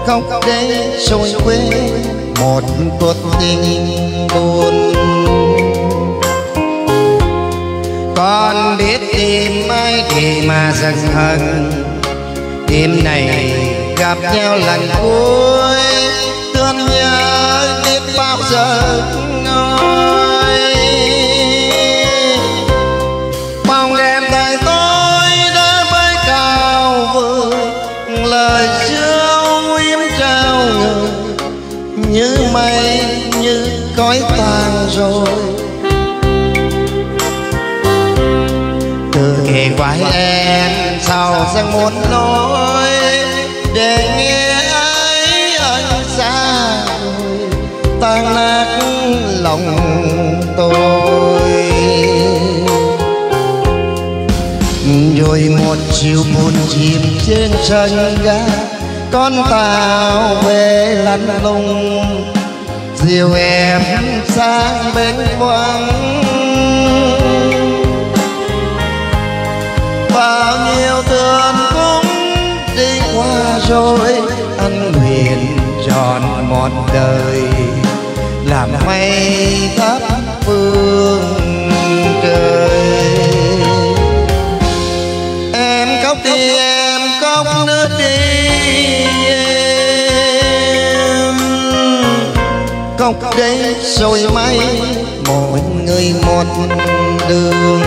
khóc để rồi quên một cuộc tình buồn. Con biết tìm ai để mà giận hờn, đêm này gặp nhau lần cuối thương nhớ biết bao giờ ngồi. Mong đêm đời tôi đã bay cao vời, lời siêu im trao người như mây như khói tàn rồi. Từ kề vai em sao rằng muốn nói để nghe ấy anh xa rồi tan nát lòng tôi. Rồi một chiều buồn chìm trên sân ga, con tàu về lăn lùng dìu em sang bên quang. Bao nhiêu thương cũng đi qua rồi, anh nguyện tròn một đời làm mây thắp phương trời. Em khóc đi em khóc nước đi em, khóc đấy rồi may mỗi người một đường.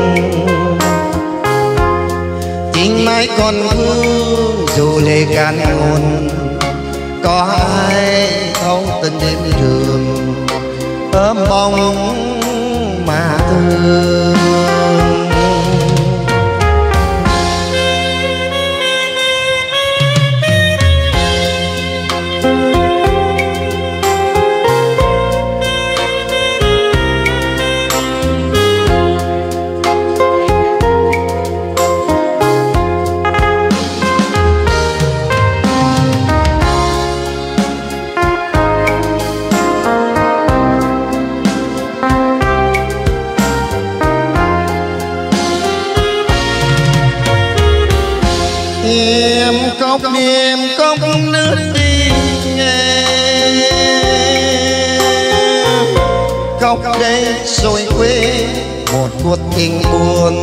Chính mãi còn vương dù lệ can nguồn, có ai thấu tình đêm trường ấm bóng mà thương. Em khóc đi em khóc nước đi em, khóc đây rồi quên một cuộc tình buồn.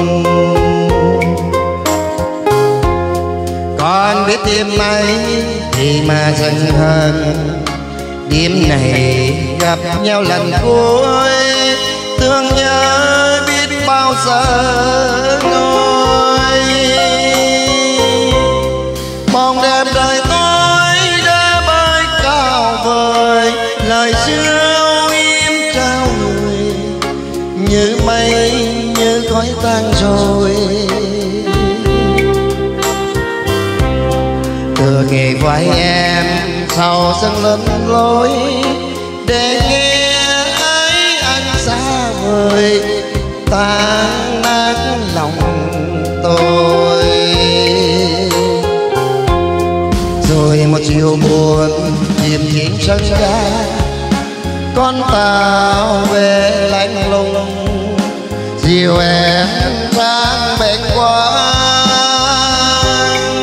Con biết tìm ai thì mà giận hờn, đêm này gặp nhau lần cuối thương nhớ biết bao giờ ngồi. Mong đêm đời tôi đã bay cao vời, lời siêu im trao người như mây như khói tan rồi. Từ kề vai em sau dâng lớn lối để nghe ấy anh xa vời tan nát lòng tôi. Rồi một chiều buồn chìm trên sân ga, con tàu về lạnh lùng dìu em sang bên quang.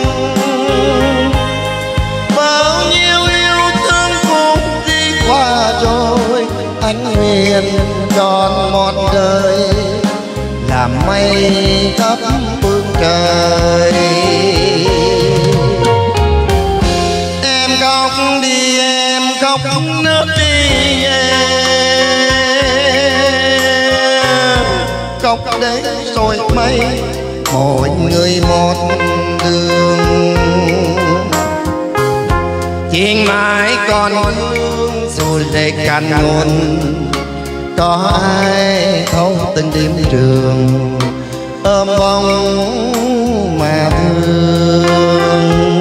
Bao nhiêu yêu thương cũng đi qua rồi, anh nguyện tròn một đời làm mây thắp phương trời. Khóc đi em khóc nước đi em, khóc đấy rồi mây mỗi người một đường. Chính mãi còn vương dù lệ cạn nguồn, có ai thấu tình đêm trường ôm bóng mà thương.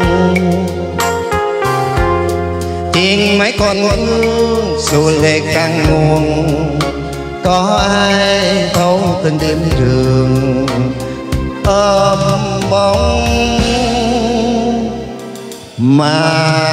Tiếng mấy con vương dù lệ càng nguồn, có ai thấu tình đêm trường ôm bóng mà